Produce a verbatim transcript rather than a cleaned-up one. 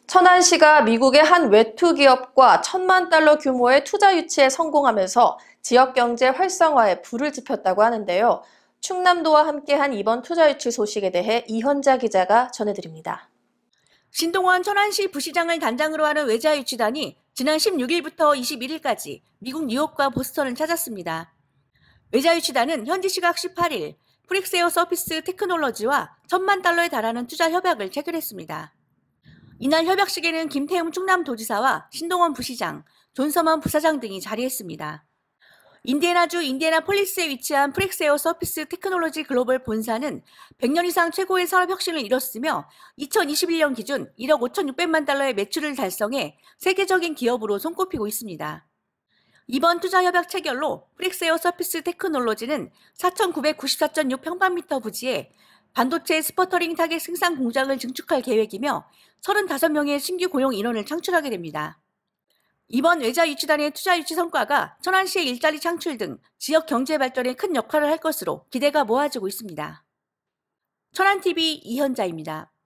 천안시가 미국의 한 외투 기업과 천만 달러 규모의 투자 유치에 성공하면서 지역 경제 활성화에 불을 지폈다고 하는데요. 충남도와 함께한 이번 투자 유치 소식에 대해 이현자 기자가 전해드립니다. 신동원 천안시 부시장을 단장으로 하는 외자 유치단이 지난 십육 일부터 이십일 일까지 미국 뉴욕과 보스턴을 찾았습니다. 외자 유치단은 현지 시각 십팔 일 프릭스에어 서피스 테크놀로지와 천만 달러에 달하는 투자 협약을 체결했습니다. 이날 협약식에는 김태웅 충남도지사와 신동원 부시장, 존서먼 부사장 등이 자리했습니다. 인디애나주 인디애나폴리스에 위치한 프릭스에어 서피스 테크놀로지 글로벌 본사는 백 년 이상 최고의 산업 혁신을 이뤘으며 이천이십일 년 기준 일억 오천육백만 달러의 매출을 달성해 세계적인 기업으로 손꼽히고 있습니다. 이번 투자 협약 체결로 프릭스에어 서피스 테크놀로지는 사천구백구십사 점 육 평방미터 부지에 반도체 스퍼터링 타겟 생산 공장을 증축할 계획이며 서른다섯 명의 신규 고용 인원을 창출하게 됩니다. 이번 외자 유치단의 투자 유치 성과가 천안시의 일자리 창출 등 지역 경제 발전에 큰 역할을 할 것으로 기대가 모아지고 있습니다. 천안티비 이현자입니다.